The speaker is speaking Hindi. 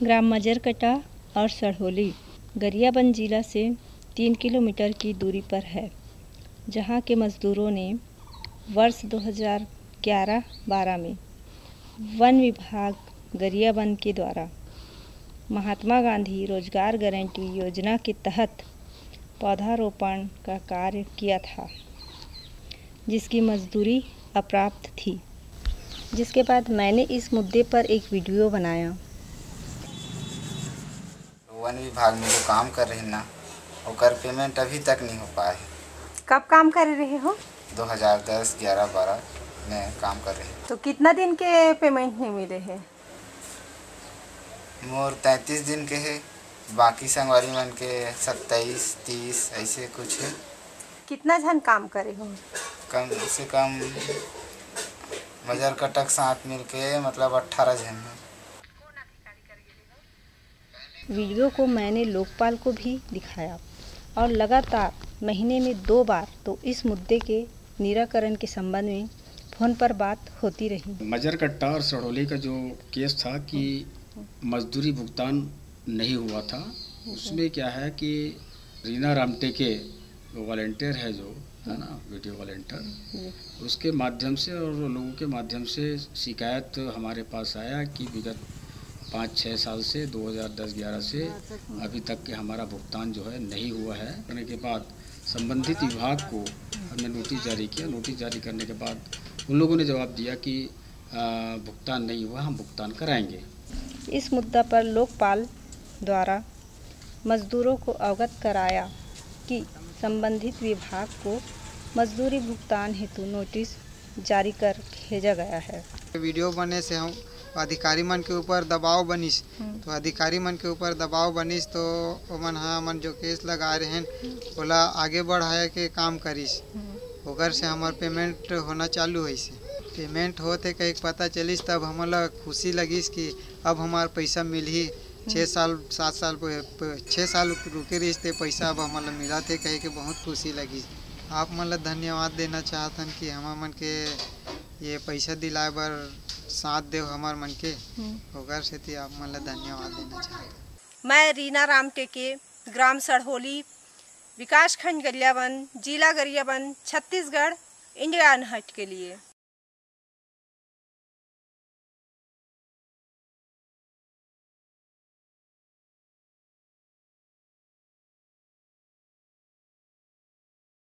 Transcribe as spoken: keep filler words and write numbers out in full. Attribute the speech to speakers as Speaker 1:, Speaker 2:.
Speaker 1: ग्राम मजरकटा और सड़होली गरियाबंद जिला से तीन किलोमीटर की दूरी पर है, जहां के मजदूरों ने वर्ष दो हज़ार ग्यारह बारह में वन विभाग गरियाबंद के द्वारा महात्मा गांधी रोजगार गारंटी योजना के तहत पौधारोपण का कार्य किया था, जिसकी मजदूरी अप्राप्त थी। जिसके बाद मैंने इस मुद्दे पर एक वीडियो बनाया।
Speaker 2: वन विभाग में जो काम कर रहे ना, ओकर पेमेंट अभी तक नहीं हो पाए।
Speaker 3: कब काम कर रहे हो?
Speaker 2: दो हज़ार दस ग्यारह बारह में काम कर रहे हैं।
Speaker 3: तो कितना दिन के पेमेंट नहीं मिले हैं?
Speaker 2: मोर तैंतीस दिन के है, बाकी संगवारी मन के सत्ताईस तीस ऐसे कुछ है।
Speaker 3: कितना जन काम करे हो?
Speaker 2: कम से कम मजर कटक साथ मिल के मतलब अट्ठारह जन है।
Speaker 1: वीडियो को मैंने लोकपाल को भी दिखाया और लगातार महीने में दो बार तो इस मुद्दे के निराकरण के संबंध में फोन पर बात होती रही।
Speaker 4: मजरकट्टा और सड़ोली का जो केस था कि मजदूरी भुगतान नहीं हुआ था, उसमें क्या है कि रीना रामटेके जो वॉलंटियर है, जो है ना वीडियो वॉलंटियर, उसके माध्यम से और लोगों के माध्यम से शिकायत हमारे पास आया कि विगत पाँच छः साल से दो हज़ार दस ग्यारह से अभी तक के हमारा भुगतान जो है नहीं हुआ है। करने के बाद संबंधित विभाग को हमने नोटिस जारी किया। नोटिस जारी करने के बाद उन लोगों ने जवाब दिया कि भुगतान नहीं हुआ, हम भुगतान कराएंगे।
Speaker 1: इस मुद्दा पर लोकपाल द्वारा मजदूरों को अवगत कराया कि संबंधित विभाग को मजदूरी भुगतान हेतु नोटिस जारी कर भेजा गया है।
Speaker 5: वीडियो बने से हम अधिकारी मन के ऊपर दबाव बनिस, तो अधिकारी मन के ऊपर दबाव बनिस तो ओमन हाँ मन जो केस लगा रहे हैं ओला आगे बढ़ाए के काम करिस। ओकर से हमार पेमेंट होना चालू है। पेमेंट होते कहीं पता चलिस तब हमला खुशी लगिस कि अब हमार पैसा मिल ही। छः साल सात साल छः साल रुके रही थे, पैसा अब हमारा मिला थे कहीं के बहुत खुशी लगी। आप मन धन्यवाद देना चाहतन कि हम मन के ये पैसा दिलाए बर साथ दे हमार मन के, ओकर से आप मन धन्यवाद देना चाहते।
Speaker 3: मैं रीना रामटेके, ग्राम सड़होली, विकास खंड गरियाबंद, जिला गरियाबंद, छत्तीसगढ़, इंडिया अनहट के लिए।